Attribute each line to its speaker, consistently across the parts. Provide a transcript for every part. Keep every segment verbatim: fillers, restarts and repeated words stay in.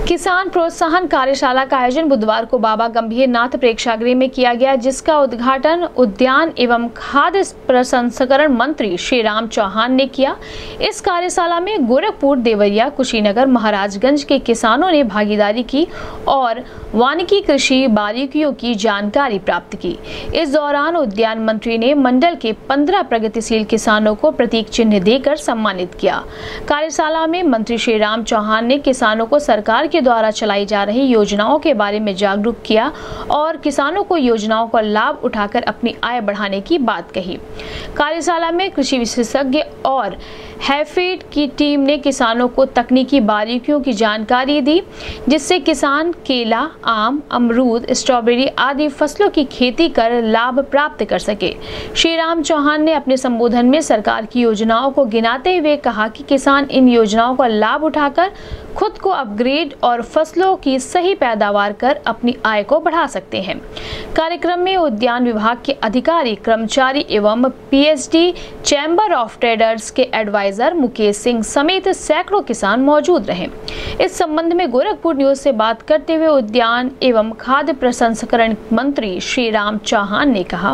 Speaker 1: किसान प्रोत्साहन कार्यशाला का आयोजन बुधवार को बाबा गंभीर नाथ प्रेक्षागृह में किया गया, जिसका उद्घाटन उद्यान एवं खाद्य प्रसंस्करण मंत्री श्री राम चौहान ने किया। इस कार्यशाला में गोरखपुर, देवरिया, कुशीनगर, महाराजगंज के किसानों ने भागीदारी की और वानिकी कृषि बारीकियों की जानकारी प्राप्त की। इस दौरान उद्यान मंत्री ने मंडल के पंद्रह प्रगतिशील किसानों को प्रतीक चिन्ह देकर सम्मानित किया। कार्यशाला में मंत्री श्री राम चौहान ने किसानों को सरकार के द्वारा चलाई जा रही योजनाओं के बारे में जागरूक किया और किसानों को योजनाओं का लाभ उठाकर अपनी आय बढ़ाने की बात कही। कार्यशाला में कृषि विशेषज्ञ और हैफेड की टीम ने किसानों को तकनीकी बारीकियों की जानकारी दी, जिससे किसान केला, आम, अमरूद, स्ट्रॉबेरी आदि फसलों की खेती कर लाभ प्राप्त कर सके। श्री राम चौहान ने अपने संबोधन में सरकार की योजनाओं को गिनाते हुए कहा कि किसान इन योजनाओं का लाभ उठाकर खुद को अपग्रेड और फसलों की सही पैदावार कर अपनी आय को बढ़ा सकते हैं। कार्यक्रम में उद्यान विभाग के अधिकारी, कर्मचारी एवं पीएचडी चैम्बर ऑफ ट्रेडर्स के एडवाइजर मुकेश सिंह समेत सैकड़ों किसान मौजूद रहे। इस संबंध में गोरखपुर न्यूज से बात करते हुए उद्यान एवं खाद्य प्रसंस्करण मंत्री श्री राम चौहान ने कहा,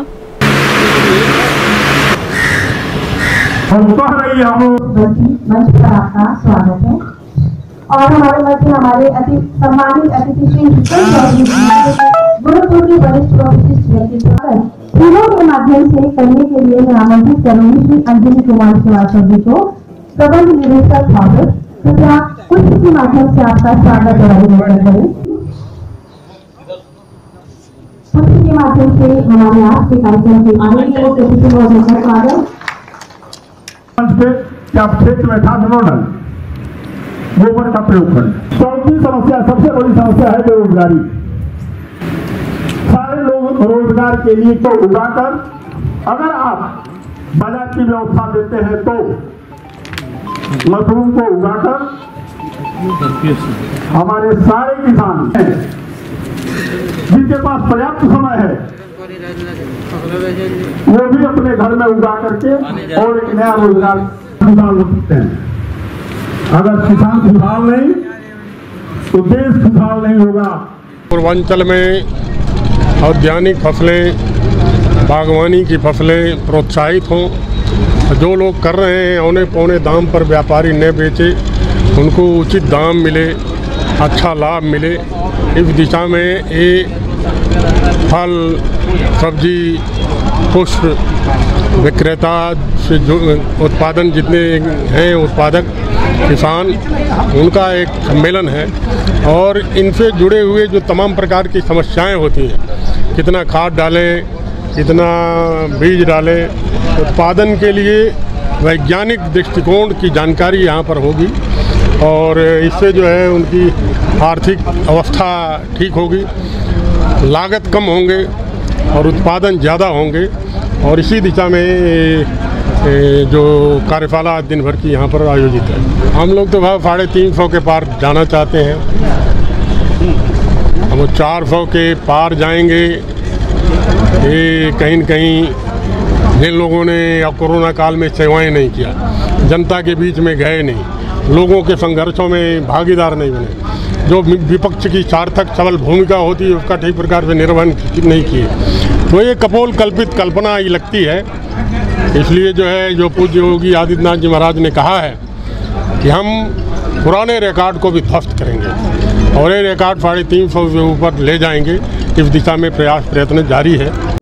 Speaker 2: मंच पर आपका स्वागत है और हमारे मध्य हमारे अति सम्मानित अतिथि श्री गोरखपुर के वरिष्ठ विशिष्ट व्यक्तित्व तीनों के माध्यम से करने के लिए मैं आमंत्रित करूंगी श्री अंजलि कुमार श्रीवास्तव जी को, प्रबंध निदेशक स्वागत। कृपया पुष्प के माध्यम से आपका स्वागत और अभिनंदन करें। पुष्प के माध्यम से हमारे आज के कार्यक्रम के आगे स्वागत।
Speaker 3: क्षेत्र में था नोडल गोबर का प्रयोग करें। चौथी समस्या, सबसे बड़ी समस्या है बेरोजगारी। सारे लोग रोजगार के लिए तो उगाकर अगर आप बाजार की व्यवस्था देते हैं तो मशरूम को उगाकर हमारे सारे किसान हैं जिनके पास पर्याप्त समय है वो भी अपने घर में उगा करके और एक नया रोजगार निकाल सकते हैं। अगर किसान खुशहाल नहीं तो देश खुशहाल नहीं होगा।
Speaker 4: पूर्वांचल में औद्यानिक फसलें, बागवानी की फसलें प्रोत्साहित हों। जो लोग कर रहे हैं औने पौने दाम पर व्यापारी न बेचे, उनको उचित दाम मिले, अच्छा लाभ मिले। इस दिशा में ये फल, सब्जी, पुष्प विक्रेता से जो उत्पादन जितने हैं उत्पादक किसान, उनका एक सम्मेलन है और इनसे जुड़े हुए जो तमाम प्रकार की समस्याएं होती हैं, कितना खाद डालें, कितना बीज डालें, उत्पादन के लिए वैज्ञानिक दृष्टिकोण की जानकारी यहाँ पर होगी और इससे जो है उनकी आर्थिक अवस्था ठीक होगी, लागत कम होंगे और उत्पादन ज़्यादा होंगे। और इसी दिशा में जो कार्यशाला दिन भर की यहाँ पर आयोजित है। हम लोग तो भाव साढ़े तीन सौ के पार जाना चाहते हैं। हम वो चार सौ के पार जाएंगे। ये कहीं न कहीं जिन लोगों ने या कोरोना काल में सेवाएं नहीं किया, जनता के बीच में गए नहीं, लोगों के संघर्षों में भागीदार नहीं बने, जो विपक्ष की सार्थक सबल भूमिका होती है उसका ठीक प्रकार से निर्वहन नहीं किए, तो ये कपोल कल्पित कल्पना ही लगती है। इसलिए जो है जो पूज्य योगी आदित्यनाथ जी महाराज ने कहा है कि हम पुराने रिकॉर्ड को भी ध्वस्त करेंगे और ये रिकॉर्ड साढ़े तीन सौ से ऊपर ले जाएंगे। इस दिशा में प्रयास प्रयत्न जारी है।